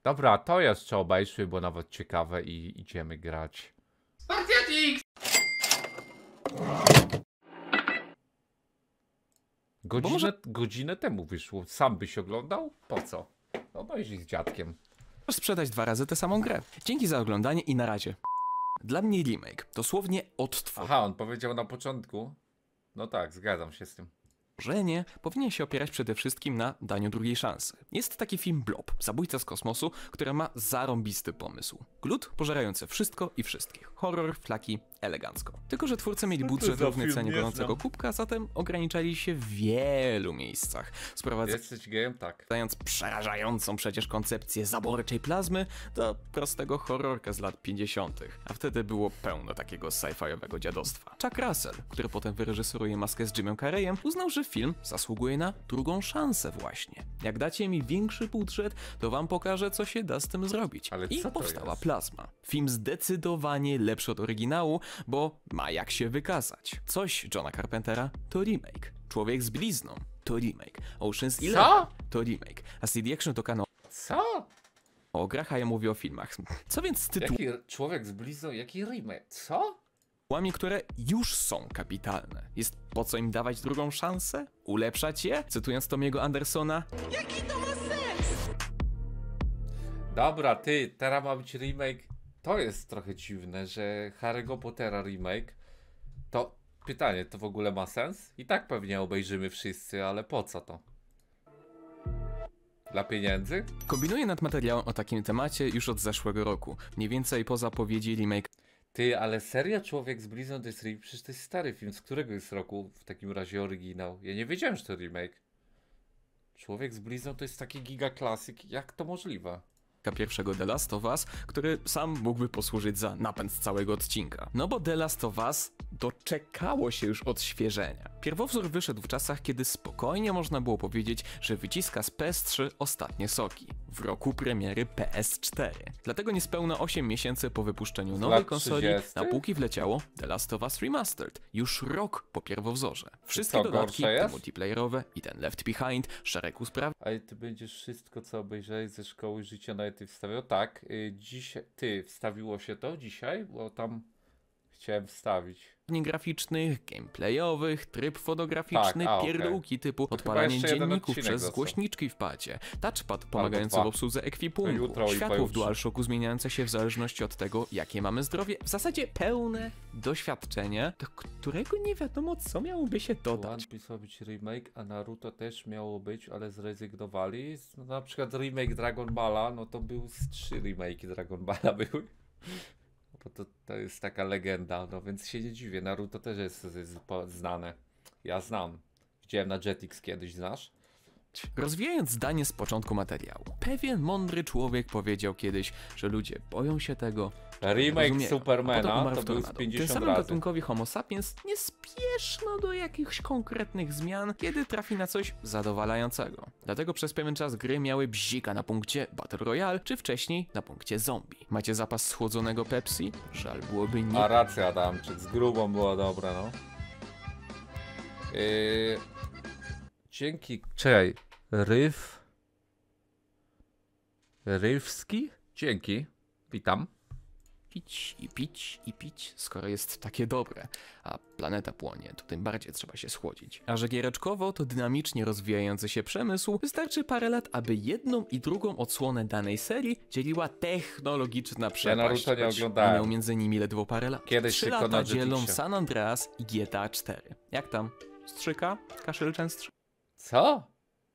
Dobra, to jeszcze obejrzmy, bo nawet ciekawe i idziemy grać. Spartiatik! Godzinę temu wyszło. Sam byś oglądał? Po co? Obejrzyj z dziadkiem. Możesz sprzedać 2 razy tę samą grę. Dzięki za oglądanie i na razie. Dla mnie remake dosłownie odtworzenie Aha, on powiedział na początku. No tak, zgadzam się z tym. powinien się opierać przede wszystkim na daniu drugiej szansy. Jest taki film Blob, zabójca z kosmosu, który ma zarąbisty pomysł. Glut pożerający wszystko i wszystkich. Horror, flaki, elegancko. Tylko że twórcy mieli budżet równy cenie gorącego kubka, zatem ograniczali się w wielu miejscach. Jesteś gejem? Tak. Sprowadzając przerażającą przecież koncepcję zaborczej plazmy do prostego horrorka z lat 50., a wtedy było pełno takiego sci-fiowego dziadostwa. Chuck Russell, który potem wyreżyseruje Maskę z Jimem Carreyem, uznał, że film zasługuje na drugą szansę właśnie. Jak dacie mi większy budżet, to wam pokażę, co się da z tym zrobić. Ale I co to powstała jest? Plazma. Film zdecydowanie lepszy od oryginału, bo ma jak się wykazać. Coś Johna Carpentera to remake. Człowiek z blizną to remake. Ocean's 11 to remake. A CD Action to kanał Co? o grach, a ja mówię o filmach. Co więc z tytułami, Jaki człowiek z blizną, jaki remake? Co? które już są kapitalne? Jest po co im dawać drugą szansę? Ulepszać je? Cytując Tomiego Andersona, Dobra, ty, teraz ma być remake. To jest trochę dziwne, że Harry'ego Pottera remake. To pytanie, to w ogóle ma sens? I tak pewnie obejrzymy wszyscy, ale po co to? Dla pieniędzy? kombinuję nad materiałem o takim temacie już od zeszłego roku. Mniej więcej po zapowiedzi remake Ty, ale seria Człowiek z blizną to jest remake? Przecież to jest stary film. Z którego jest roku w takim razie oryginał? Ja nie wiedziałem, że to remake. Człowiek z blizną to jest taki giga klasyk. Jak to możliwe? pierwszego The Last of Us, który sam mógłby posłużyć za napęd całego odcinka. No bo The Last of Us doczekało się już odświeżenia. Pierwowzór wyszedł w czasach, kiedy spokojnie można było powiedzieć, że wyciska z PS3 ostatnie soki. W roku premiery PS4. Dlatego niespełna 8 miesięcy po wypuszczeniu nowej lat konsoli 30? na półki wleciało The Last of Us Remastered. Już rok po pierwowzorze. Wszystkie co, dodatki, gorsze te jest? multiplayerowe i ten Left Behind, szereg usprawnień, Ale ty będziesz wszystko, co obejrzałeś ze szkoły życia na ty wstawiał? Tak, dzisiaj, ty, wstawiło się to dzisiaj? Bo tam chciałem wstawić. graficznych, gameplayowych, tryb fotograficzny, Tak, okej. pierdółki typu chyba odpalanie jeszcze jeden dzienników odcinek przez został. głośniczki w padzie, touchpad pomagający dwa. w obsłudze To ekwipunku, jutro i światło w pojutrze. DualShocku zmieniające się w zależności od tego, jakie mamy zdrowie. W zasadzie pełne doświadczenie, do którego nie wiadomo, co miałoby się dodać. One Piece ma być remake, a Naruto też miało być, ale zrezygnowali. No, na przykład remake Dragon Balla, no to był z 3 remake'i Dragon Balla były. Bo to jest taka legenda, no więc się nie dziwię. Naruto też jest znane. Ja znam. Widziałem na Jetix kiedyś, znasz? Rozwijając zdanie z początku materiału. Pewien mądry człowiek powiedział kiedyś, że ludzie boją się tego, Remake rozumieją, a potem Supermana umarł to w był z tornado. 50 Tym samym razy. gatunkowi Homo sapiens nie spieszno do jakichś konkretnych zmian, kiedy trafi na coś zadowalającego. Dlatego przez pewien czas gry miały bzika na punkcie Battle Royale, czy wcześniej na punkcie zombie. Macie zapas schłodzonego Pepsi? Żal byłoby nie... A racja, Adamczyk, z grubą była dobra, no. Dzięki. Czekaj. Rywski? Dzięki. Witam. Pić i pić i pić, skoro jest takie dobre, a planeta płonie, to tym bardziej trzeba się schłodzić. A że giereczkowo to dynamicznie rozwijający się przemysł, wystarczy parę lat, aby jedną i drugą odsłonę danej serii dzieliła technologiczna przepaść. Naruto nie choć oglądałem. minęło między nimi ledwo parę lat. Kiedyś 3 tylko na lata dzielą Jetixie. San Andreas i GTA 4. Jak tam? Strzyka? Kaszel częstszy? Co?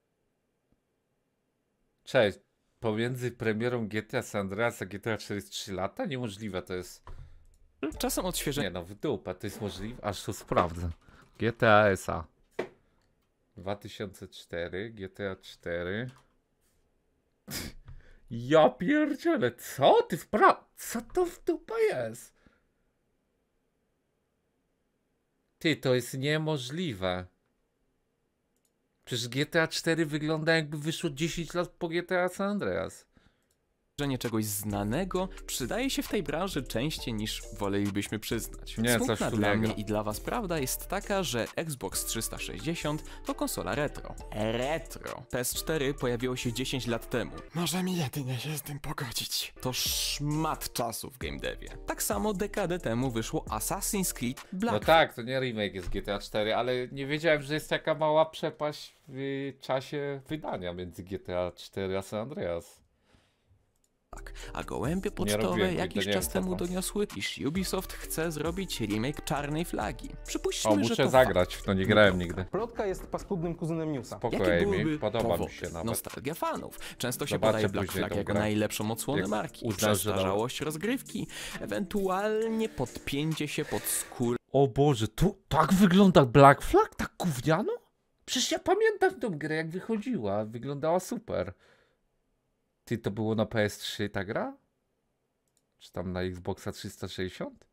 Cześć. Pomiędzy premierą GTA San Andreas a GTA 4 jest 3 lata? Niemożliwe to jest. Czasem odświeżenie Nie no, w dupę, to jest możliwe? Aż to sprawdzę. GTA SA 2004, GTA 4. Ja pierdzielę, co ty co to w dupę jest? Ty, to jest niemożliwe. Przecież GTA 4 wygląda jakby wyszło 10 lat po GTA San Andreas. czegoś znanego przydaje się w tej branży częściej niż wolelibyśmy przyznać. Nie, coś Smutna tu dla nie mnie gra. i dla was prawda jest taka, że Xbox 360 to konsola retro. Retro. PS4 pojawiło się 10 lat temu. Możemy jedynie się z tym pogodzić. To szmat czasu w game devie. Tak samo dekadę temu wyszło Assassin's Creed Black. No tak, to nie remake jest GTA 4, ale nie wiedziałem, że jest taka mała przepaść w czasie wydania między GTA 4 a San Andreas. A gołębie robiłem pocztowe nigdy, jakiś nie czas wiem, co temu to. doniosły, iż Ubisoft chce zrobić remake Czarnej Flagi. Przypuśćmy, O, że muszę to zagrać, w to nie grałem nigdy. Plotka jest paskudnym kuzynem newsa. Jakie Spokojnie byłyby mi, podoba powody? mi się nawet. Nostalgia fanów. Często się Zobaczę podaje Black później Flag tą jako grę. najlepszą odsłonę Jak marki. uznasz, że Przestarzałość rozgrywki, ewentualnie podpięcie się pod skórę O Boże, tu tak wygląda Black Flag? Tak gówniano? Przecież ja pamiętam tą grę jak wychodziła, wyglądała super. Ty, to było na PS3 ta gra? Czy tam na Xboxa 360?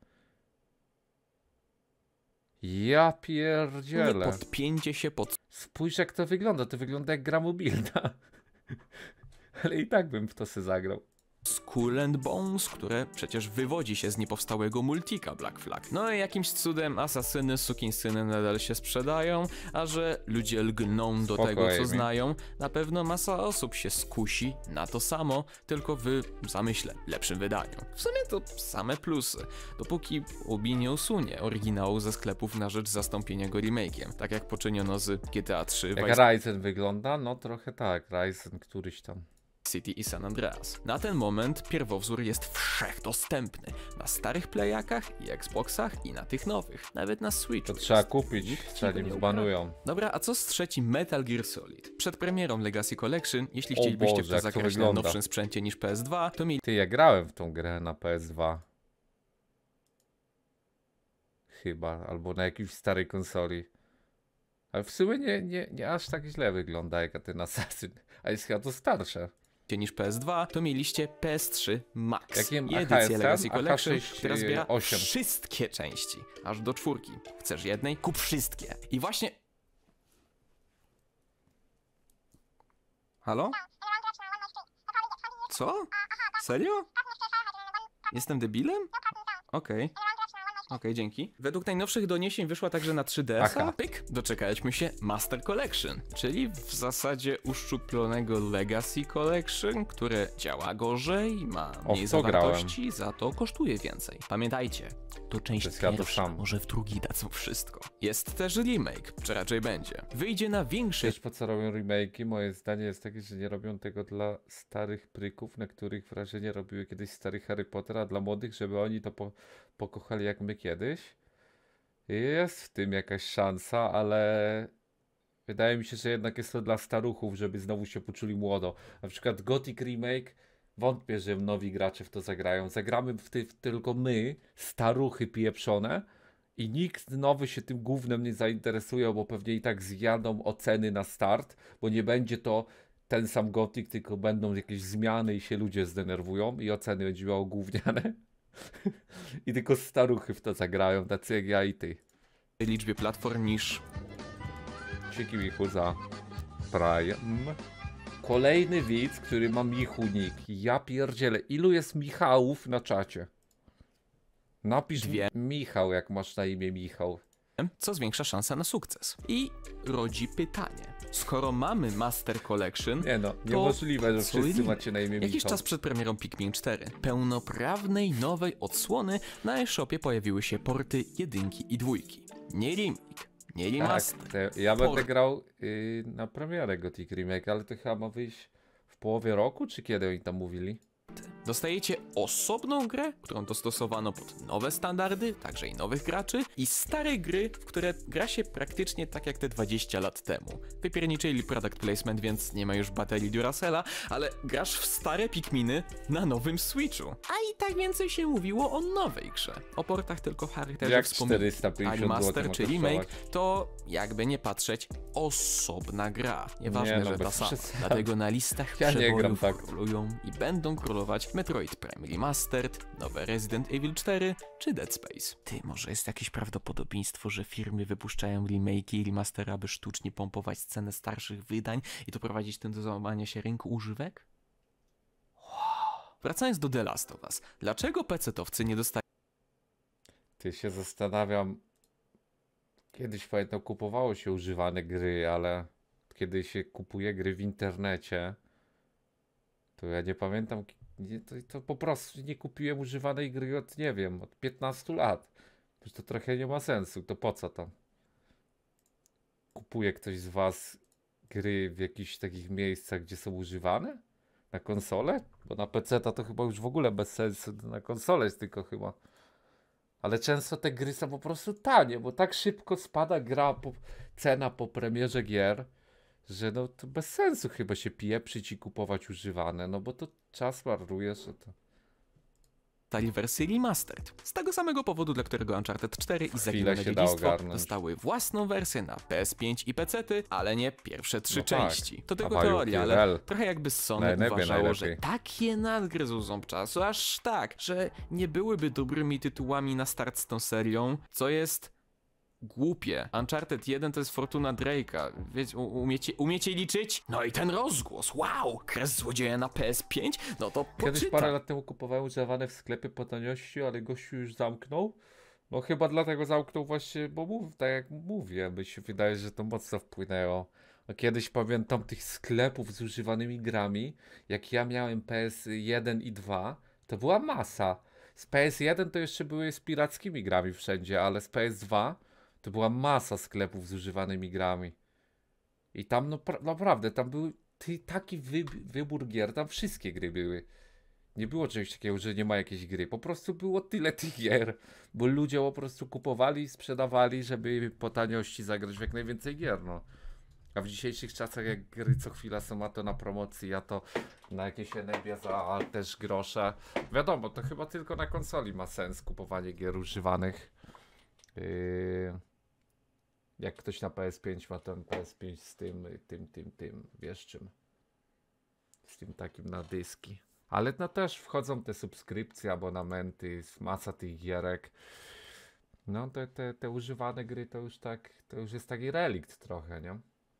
Ja pierdzielę. podpięcie się pod Spójrz jak to wygląda jak gra mobilna. Ale i tak bym w to se zagrał. Skull and Bones, które przecież wywodzi się z niepowstałego multika Black Flag. No i jakimś cudem asasyny, sukinsyny nadal się sprzedają, a że ludzie lgną do tego, co Spokojnie. znają, na pewno masa osób się skusi na to samo, tylko w zamyśle lepszym wydaniu. W sumie to same plusy, dopóki Ubi nie usunie oryginału ze sklepów na rzecz zastąpienia go remake'iem, tak jak poczyniono z GTA 3, Jak Vice Ryzen wygląda? No trochę tak, Ryzen któryś tam. City i San Andreas. Na ten moment pierwowzór jest wszechdostępny na starych playakach i Xboxach i na tych nowych, nawet na Switchu. To trzeba jest. kupić, Nikt trzeba ci go nim nie zbanują. Dobra, a co z trzecim Metal Gear Solid? Przed premierą Legacy Collection, jeśli O chcielibyście Boże, w to jak to zagrać na wygląda. nowszym sprzęcie niż PS2, to Ty, ja grałem w tą grę na PS2. Chyba, albo na jakiejś starej konsoli. Ale w sumie nie aż tak źle wygląda jak ten Assassin. A jest chyba to starsze. niż PS2, to mieliście PS3 Max Jakim i edycję AHS-em? Legacy Collection, AK6, która zbiera 8. wszystkie części, aż do 4. Chcesz jednej? Kup wszystkie. I właśnie... Halo? Co? Serio? Jestem debilem? Okej. Okej, dzięki. Według najnowszych doniesień wyszła także na 3DS-a. Aha. Pyk, doczekaliśmy się Master Collection, czyli w zasadzie uszczuplonego Legacy Collection, które działa gorzej, ma mniej w to zawartości, za to kosztuje więcej. Pamiętajcie, to część jest ja to pierwsza, sam. może w drugiej dadzą wszystko. Jest też remake, czy raczej będzie. Wyjdzie na większy Wiesz po co robią remake'i? Moje zdanie jest takie, że nie robią tego dla starych pryków, na których wrażenie robiły kiedyś stary Harry Potter, a dla młodych, żeby oni to pokochali jak my kiedyś. Jest w tym jakaś szansa, ale wydaje mi się, że jednak jest to dla staruchów, żeby znowu się poczuli młodo. Na przykład Gothic Remake, wątpię, że nowi gracze w to zagrają. Zagramy tylko my, staruchy pieprzone, i nikt nowy się tym gównem nie zainteresuje, bo pewnie i tak zjadą oceny na start, bo nie będzie to ten sam Gothic, tylko będą jakieś zmiany i się ludzie zdenerwują i oceny będzie miało gówniane. I tylko staruchy w to zagrają, tacy jak ja i ty. liczbie platform niż Dzięki Michu za Prime. Kolejny widz, który ma Michu nick. Ja pierdzielę, ilu jest Michałów na czacie? Napisz Dwie. Michał, jak masz na imię Michał. co zwiększa szanse na sukces. I rodzi pytanie. Skoro mamy Master Collection, Nie no, niemożliwe, że co wszyscy remake? macie na imię Jakiś Michał. czas przed premierą Pikmin 4, pełnoprawnej nowej odsłony, na eShopie pojawiły się porty 1 i 2. Nie remake, nie remaster. Tak, ja będę Port. grał na premierę Gothic Remake, ale to chyba ma wyjść w połowie roku, czy kiedy oni tam mówili? Dostajecie osobną grę, którą dostosowano pod nowe standardy, także i nowych graczy, i stare gry, w które gra się praktycznie tak jak te 20 lat temu. Wypierniczyli product placement, więc nie ma już baterii Duracella, ale grasz w stare Pikminy na nowym Switchu. A i tak więcej się mówiło o nowej grze. O portach tylko charakterzy Jak wspomnieli. 450 A zł remaster ma czy kosztować? remake to, jakby nie patrzeć, osobna gra. Nieważne, Nie no, że ta bez sama. przesady. Dlatego na listach Ja nie gram przebojów tak. królują i będą królować Metroid Prime Remastered, nowe Resident Evil 4 czy Dead Space. Ty, może jest jakieś prawdopodobieństwo, że firmy wypuszczają remake'i i remastery, aby sztucznie pompować cenę starszych wydań i doprowadzić tym do załamania się rynku używek? Wracając do The Last of Us, dlaczego PC-towcy nie dostają Ty się zastanawiam. Kiedyś pamiętam, kupowało się używane gry, ale kiedy się kupuje gry w internecie, to ja nie pamiętam. To po prostu nie kupiłem używanej gry od, nie wiem, od 15 lat. To trochę nie ma sensu. To po co tam? Kupuje ktoś z was gry w jakichś takich miejscach, gdzie są używane? Na konsolę? Bo na PC to chyba już w ogóle bez sensu. Na konsolę jest tylko chyba. Ale często te gry są po prostu tanie, bo tak szybko spada cena po premierze gier, że no to bez sensu chyba się pieprzyć i kupować używane, no bo to czas marnujesz, że to... wersji remastered? Z tego samego powodu, dla którego Uncharted 4 i Chwilę Zaginione się da Dziedzictwo ogarnąć. dostały własną wersję na PS5 i PC-ty, ale nie pierwsze 3 No tak. części. To A tylko mają teoria, ale PRL. trochę jakby Sony Na niebie uważało, że najlepiej. takie nadgryzł ząb czasu, aż tak, że nie byłyby dobrymi tytułami na start z tą serią, co jest głupie. Uncharted 1 to jest Fortuna Drake'a. Wiecie, umiecie liczyć? No i ten rozgłos, wow! Kres złodzieja na PS5? No to Kiedyś poczytam. parę lat temu kupowałem używane w sklepie po taniości, ale gościu już zamknął. No chyba dlatego zamknął właśnie, bo tak jak mówię, mi się wydaje, że to mocno wpłynęło. A kiedyś pamiętam tych sklepów z używanymi grami, jak ja miałem PS1 i 2, to była masa. Z PS1 to jeszcze były z pirackimi grami wszędzie, ale z PS2 to była masa sklepów z używanymi grami. I tam no naprawdę, tam był taki wybór gier, tam wszystkie gry były. Nie było czegoś takiego, że nie ma jakiejś gry. Po prostu było tyle tych gier, bo ludzie po prostu kupowali i sprzedawali, żeby po taniości zagrać w jak najwięcej gier, no. A w dzisiejszych czasach, jak gry co chwila są, a to na promocji, a to na jakieś Enebia za też grosze. Wiadomo, to chyba tylko na konsoli ma sens kupowanie gier używanych. Jak ktoś na PS5 ma ten PS5 z tym, wiesz czym? Z tym takim na dyski. Ale no też wchodzą te subskrypcje, abonamenty, masa tych gierek. No te używane gry to już jest taki relikt trochę, nie?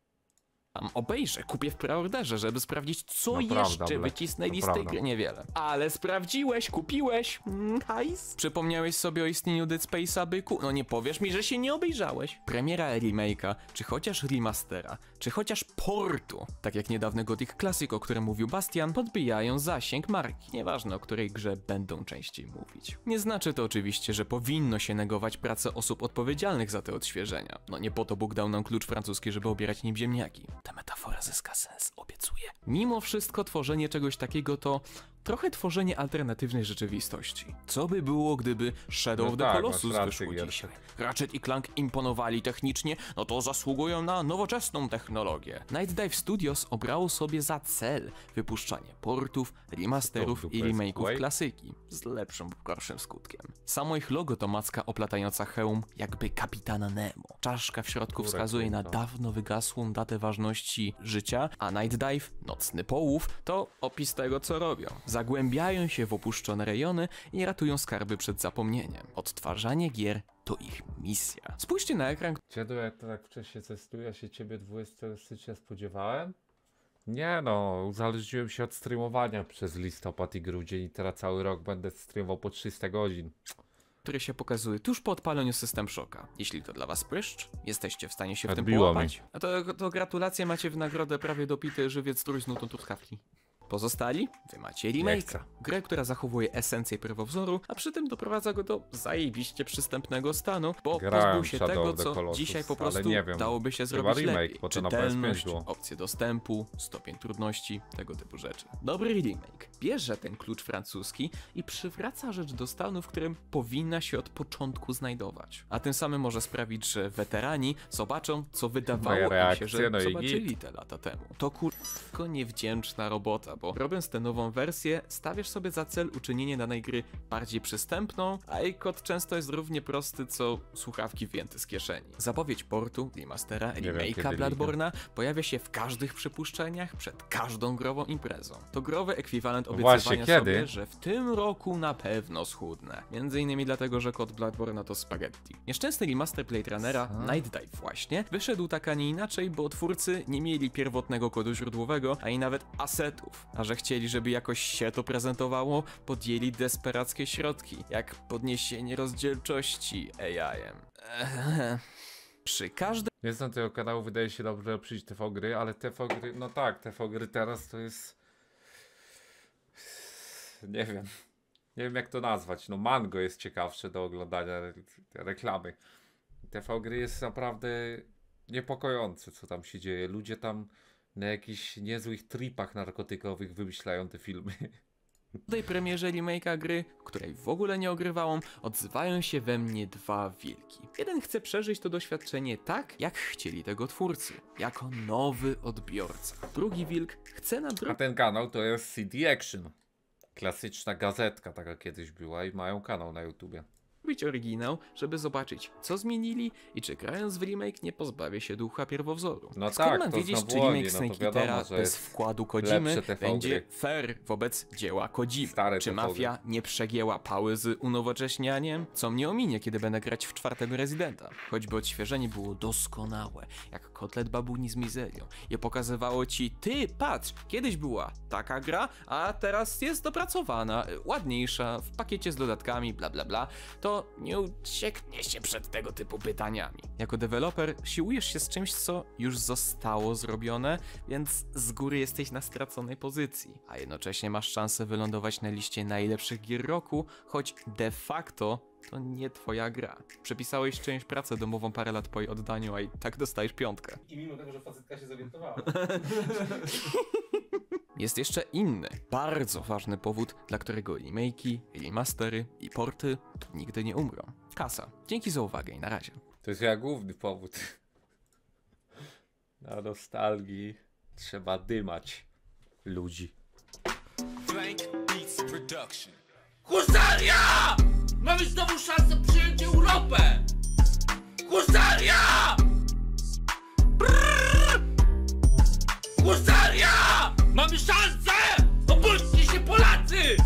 Tam obejrzę, kupię w preorderze, żeby sprawdzić, co No jeszcze prawda, Blek, wycisnęli to z tej prawda. gry. Niewiele. Ale sprawdziłeś, kupiłeś. Hajs. Przypomniałeś sobie o istnieniu Dead Space'a, byku? No nie powiesz mi, że się nie obejrzałeś. Premiera remake'a, czy chociaż remastera, czy chociaż portu, tak jak niedawny Gothic Classic, o którym mówił Bastian, podbijają zasięg marki. Nieważne, o której grze będą częściej mówić. Nie znaczy to oczywiście, że powinno się negować pracę osób odpowiedzialnych za te odświeżenia. No nie po to Bóg dał nam klucz francuski, żeby obierać nim ziemniaki. Ta metafora zyska sens, obiecuję. Mimo wszystko tworzenie czegoś takiego to trochę tworzenie alternatywnej rzeczywistości. Co by było, gdyby Shadow of the tak, Colossus masz rację, wyszło Gierczek. dzisiaj? Ratchet i Clank imponowali technicznie, no to zasługują na nowoczesną technologię. Night Dive Studios obrało sobie za cel wypuszczanie portów, remasterów To i jest remake'ów Quake? klasyki z lepszym lub gorszym skutkiem. Samo ich logo to macka oplatająca hełm jakby kapitana Nemo. Czaszka w środku Kurek, wskazuje na kurwa. dawno wygasłą datę ważności życia, a Night Dive, nocny połów, to opis tego, co robią. Zagłębiają się w opuszczone rejony i ratują skarby przed zapomnieniem. Odtwarzanie gier to ich misja. Spójrzcie na ekran, Dziadu, jak to tak wcześniej testuję, ja się ciebie 20 stycznia spodziewałem? Nie no, uzależniłem się od streamowania przez listopad i grudzień i teraz cały rok będę streamował po 300 godzin. który się pokazuje tuż po odpaleniu System Shocka. Jeśli to dla was pryszcz, jesteście w stanie się w tym Odbiło połapać, a to gratulacje, macie w nagrodę prawie dopity żywiec trójznutą truskawki. Pozostali? Wy macie remake'a. chcę. Grę, która zachowuje esencję pierwowzoru, a przy tym doprowadza go do zajebiście przystępnego stanu, bo Grałem pozbył w się Shadow tego, of the co Colossus, dzisiaj po ale prostu nie wiem. dałoby się Chyba zrobić remake, lepiej. bo to na Czytelność, PS5 było. opcje dostępu, stopień trudności, tego typu rzeczy. Dobry remake bierze ten klucz francuski i przywraca rzecz do stanu, w którym powinna się od początku znajdować. A tym samym może sprawić, że weterani zobaczą, co wydawało im się, reakcje, że no i zobaczyli te lata temu. To kurko niewdzięczna robota, bo robiąc tę nową wersję, stawiasz sobie za cel uczynienie danej gry bardziej przystępną, a jej kod często jest równie prosty, co słuchawki wyjęte z kieszeni. Zapowiedź portu, remastera, wiem, remake'a kiedy Bloodborne'a pojawia się w każdych przypuszczeniach przed każdą grową imprezą. To growy ekwiwalent obiecywania kiedy? sobie, że w tym roku na pewno schudnę. Między innymi dlatego, że kod Bloodborne to spaghetti. Nieszczęsny remaster Blade Runnera, Night Dive właśnie, wyszedł tak, a nie inaczej, bo twórcy nie mieli pierwotnego kodu źródłowego, ani nawet asetów. A że chcieli, żeby jakoś się to prezentowało, podjęli desperackie środki, jak podniesienie rozdzielczości AI-em. Przy każdym Nie znam tego kanału, wydaje się dobrze przyjść TV-gry, ale TV-gry, no tak, TV-gry teraz to jest... Nie wiem. Nie wiem jak to nazwać. No Mango jest ciekawsze do oglądania reklamy. TV-gry jest naprawdę niepokojące, co tam się dzieje. Ludzie tam na jakichś niezłych tripach narkotykowych wymyślają te filmy. W tej premierze remake'a gry, której w ogóle nie ogrywałem, odzywają się we mnie dwa wilki. Jeden chce przeżyć to doświadczenie tak, jak chcieli tego twórcy, jako nowy odbiorca. Drugi wilk chce A ten kanał to jest CD Action. Klasyczna gazetka taka kiedyś była i mają kanał na YouTubie. nadrobić oryginał, żeby zobaczyć, co zmienili i czy grając w remake nie pozbawię się ducha pierwowzoru. No Skąd tak, mam to wiedzieć, znowu czy remake oni, no to Snake wiadomo, Eatera że bez jest wkładu Kojimy lepsze TV będzie gry. fair wobec dzieła Kojimy? Stare Czy TV mafia nie przegięła pały z unowocześnianiem? Co mnie ominie, kiedy będę grać w 4. Residenta? Choćby odświeżenie było doskonałe, jak kotlet babuni z mizerią. Je pokazywało ci, ty patrz, kiedyś była taka gra, a teraz jest dopracowana, ładniejsza, w pakiecie z dodatkami, bla bla bla, to nie ucieknie się przed tego typu pytaniami. Jako deweloper siłujesz się z czymś, co już zostało zrobione, więc z góry jesteś na straconej pozycji, a jednocześnie masz szansę wylądować na liście najlepszych gier roku, choć de facto to nie twoja gra. Przepisałeś część pracę domową parę lat po jej oddaniu, a i tak dostajesz 5. I mimo tego, że facetka się zorientowała. Jest jeszcze inny, bardzo ważny powód, dla którego remake'i, remastery i porty nigdy nie umrą. Kasa. Dzięki za uwagę i na razie. To jest ja główny powód. Na nostalgii trzeba dymać ludzi. Blank Beats Production. Husaria! Mamy znowu szansę przyjąć Europę! Husaria! Brrr! Husaria! Mamy szansę! Obudźcie się Polacy!